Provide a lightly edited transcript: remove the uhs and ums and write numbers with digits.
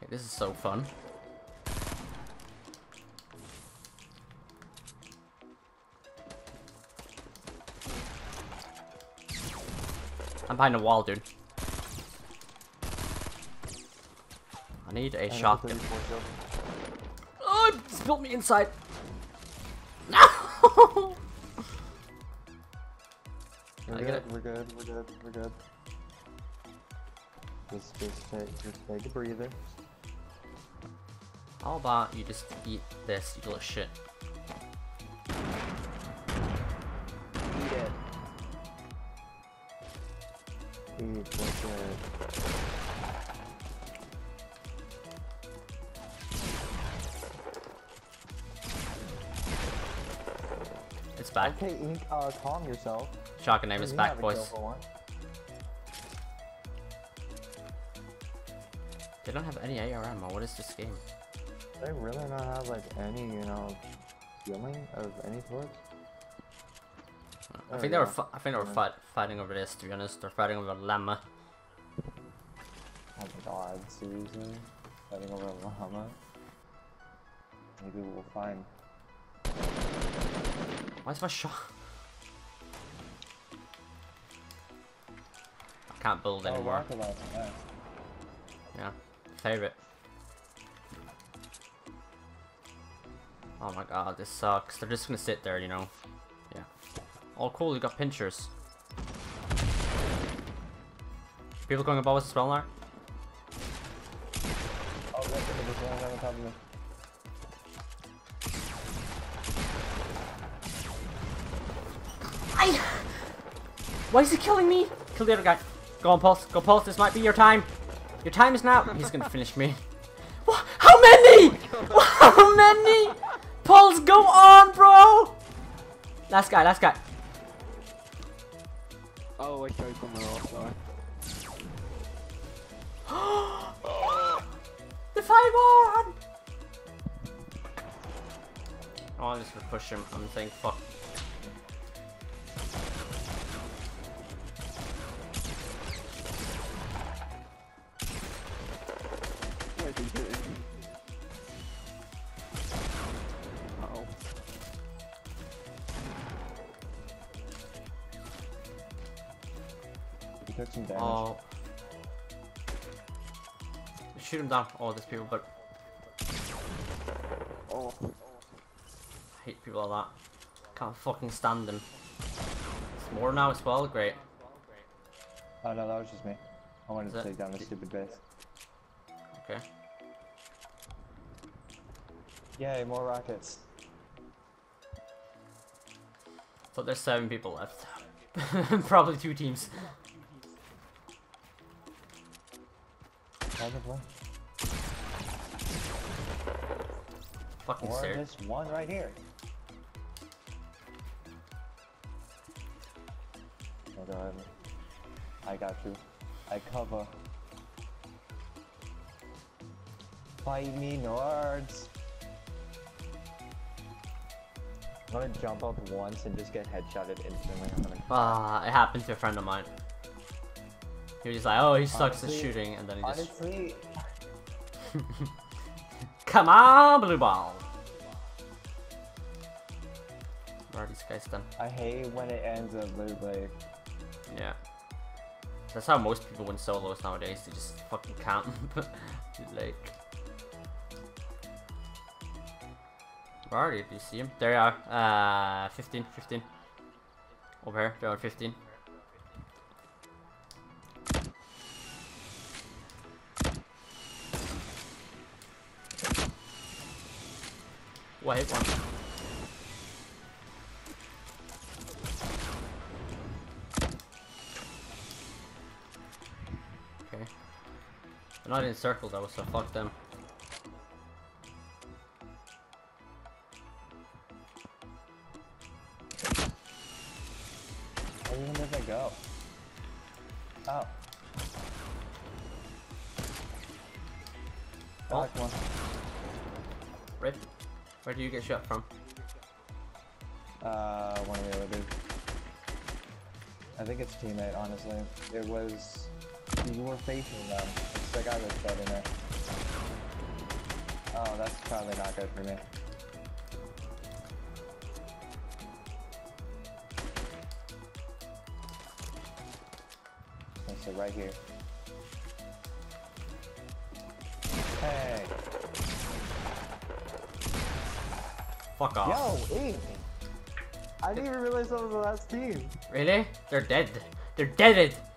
This is so fun. I'm behind a wall, dude. I need a shotgun. Oh, it spilled me inside. No! We're good. Just take a breather. How about you just eat this, you little shit? Eat it. Eat what's it? It's back. Okay, Ink, calm yourself. Shotgun name is back, boys. They don't have any AR ammo. What is this game? They really not have like any, you know, feeling of any sort. I think they were. Fighting over this. To be honest, they're fighting over a llama. Oh my god, seriously? Fighting over a llama? Maybe we'll find. Why is my shot? I can't build anymore. Yeah, favorite. Oh my god, this sucks. They're just gonna sit there, you know. Yeah. Oh cool, you got pinchers. People going above us as well now? Oh, there's one on top of me. Why is he killing me? Kill the other guy. Go on, Pulse. Go, Pulse. This might be your time. Your time is now. He's gonna finish me. What? How many? How many? Pulse, go on, bro. Last guy. Last guy. Oh, I tried coming off. Sorry. The 5-1. Oh, I'm just gonna push him. I'm saying fuck. Uh-oh. He took some damage. Oh. Shoot him down. Oh, there's people, but Oh. I hate people like that. Can't fucking stand them. It's more now as well. Great. Oh no, that was just me. I wanted to Is it? take down the stupid base. Okay. Yay, more rockets. So there's 7 people left. Probably 2 teams. Probably. Fucking Or scared. this one right here. Oh god. I got you. I cover. Fight me, nerds! I'm gonna jump up once and just get headshotted instantly. I'm gonna... Ah, it happened to a friend of mine. He was just like, oh, he sucks at Honestly- shooting, and then he just... Honestly, Come on, blue ball! Where are these guys done? I hate when it ends up with like... Yeah. That's how most people win solos nowadays, they just fucking camp. Like... Where are you? Do you see him? There you are. 15. Over here, they're on 15. Oh, I hit one. Okay. They're not in circle though, so fuck them. Where even did they go? Oh. Oh. Back one. Right? Where do you get shot from? One of the other dudes. I think it's teammate, honestly. It was... You were facing them. It's the guy that's dead in there. Oh, that's probably not good for me. Okay, so right here. Hey. Fuck off. Yo, Eve. I didn't even realize that was the last team. Really? They're dead. They're deaded.